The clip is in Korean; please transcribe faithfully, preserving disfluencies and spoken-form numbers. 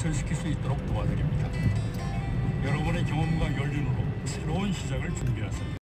발전시킬 수 있도록 도와드립니다. 여러분의 경험과 연륜으로 새로운 시작을 준비하세요.